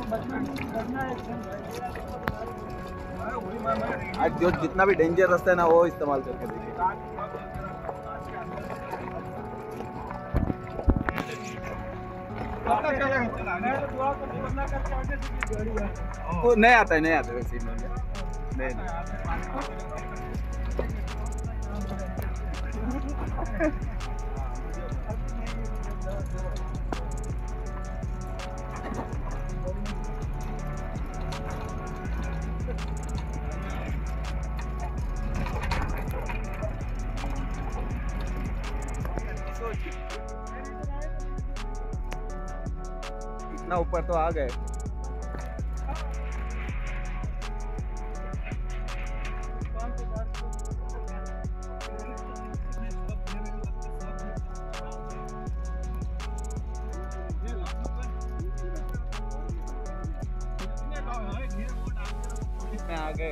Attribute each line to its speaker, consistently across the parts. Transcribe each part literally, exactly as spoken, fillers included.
Speaker 1: आज जो जितना भी डेंजर रास्ता है ना वो इस्तेमाल करके देखिए। वो नहीं आता है, नहीं आता है वैसे नहीं, नहीं। इतना ऊपर तो आ गए। में आ गए।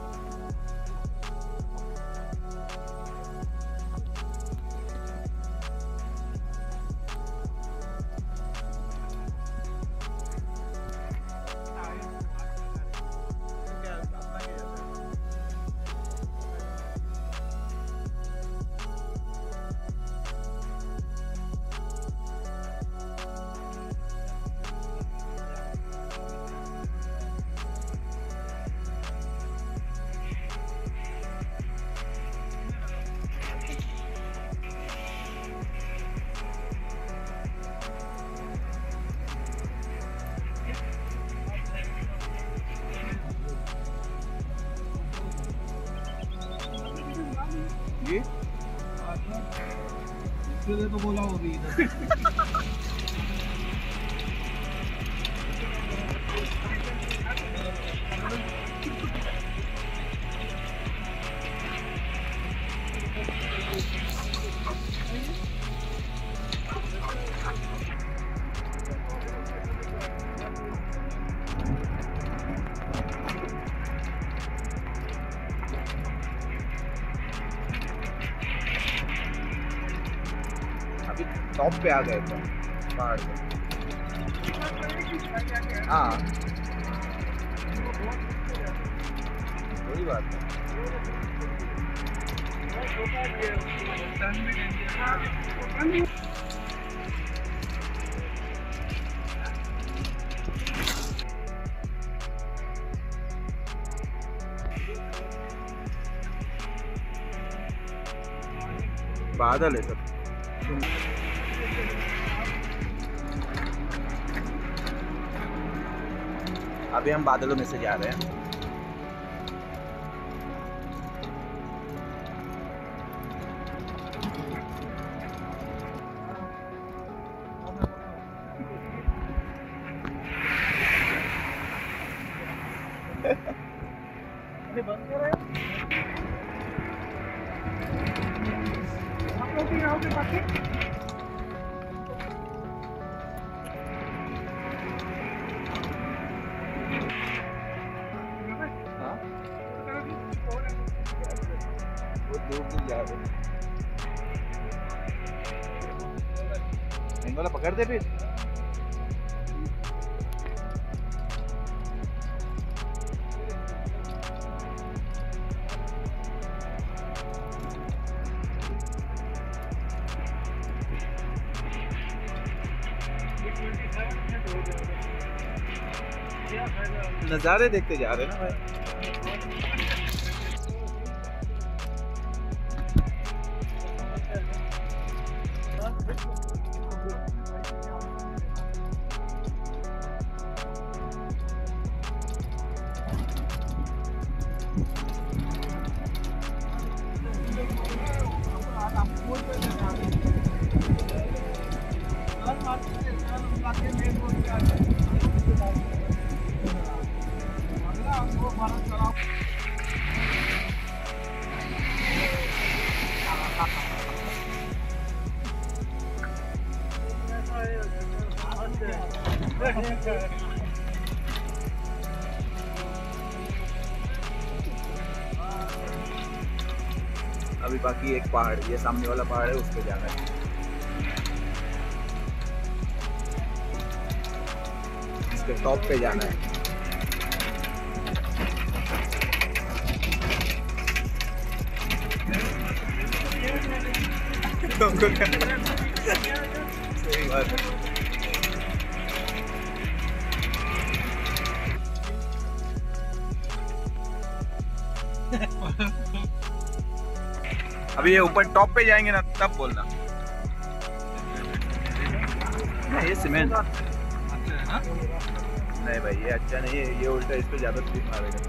Speaker 2: इसलिए तो बोला वो भी इधर।
Speaker 1: अभी टॉप पे आ गए थे पहाड़ पे। हाँ वही बात है। बादल है सब। अभी हम बादलों में से जा रहे हैं।
Speaker 2: बंद कर रहे हो आप लोग भी आओगे बाकी।
Speaker 1: हाँ वो दूर दूर जा रहे हैं। वाला पकड़ दे फिर। नज़ारे देखते जा रहे हैं ना भाई। अभी बाकी एक पहाड़, ये सामने वाला पहाड़ है, उस पे जाना है। इसके टॉप पे जाना है। सही बात है। अभी ये ऊपर टॉप पे जाएंगे ना तब बोलना। ये सीमेंट नहीं भाई, ये अच्छा नहीं है, ये उल्टा इस पे ज्यादा स्पीड मारेगा।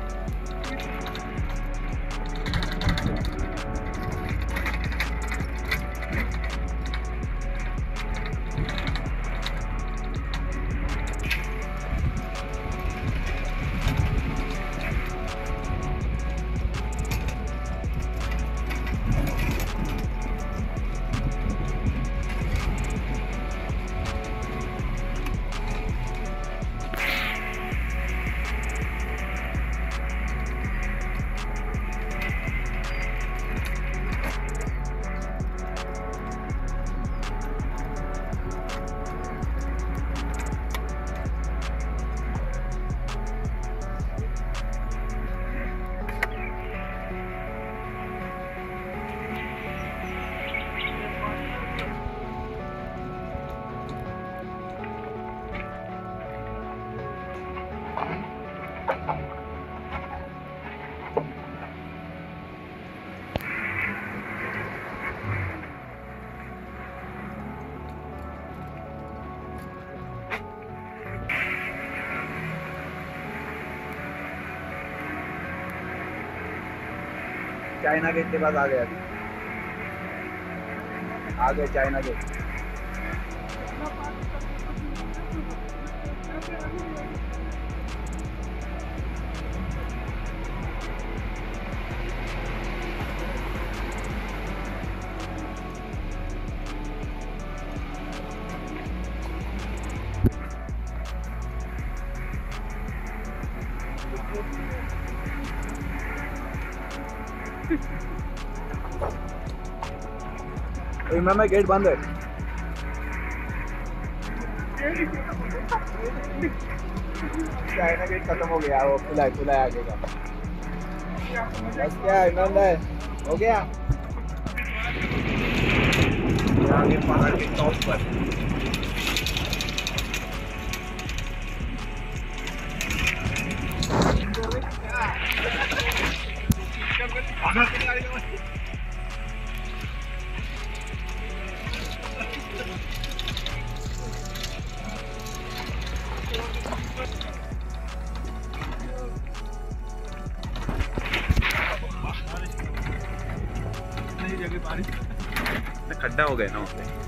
Speaker 1: चाइना गेट के पास आ गए, अभी आ गए चाइना गेट। मैं गेट बंद है। चाइना गेट खत्म हो गया, वो खुला है, खुला है आगे का। बस क्या इमरान है, हो गया। आगे पहाड़ के टॉप पर खड्डा हो गया ना वहाँ पे।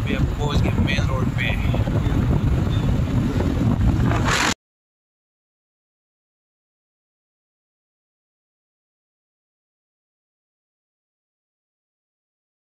Speaker 3: अभी हम पहुंच गए मेन रोड पे।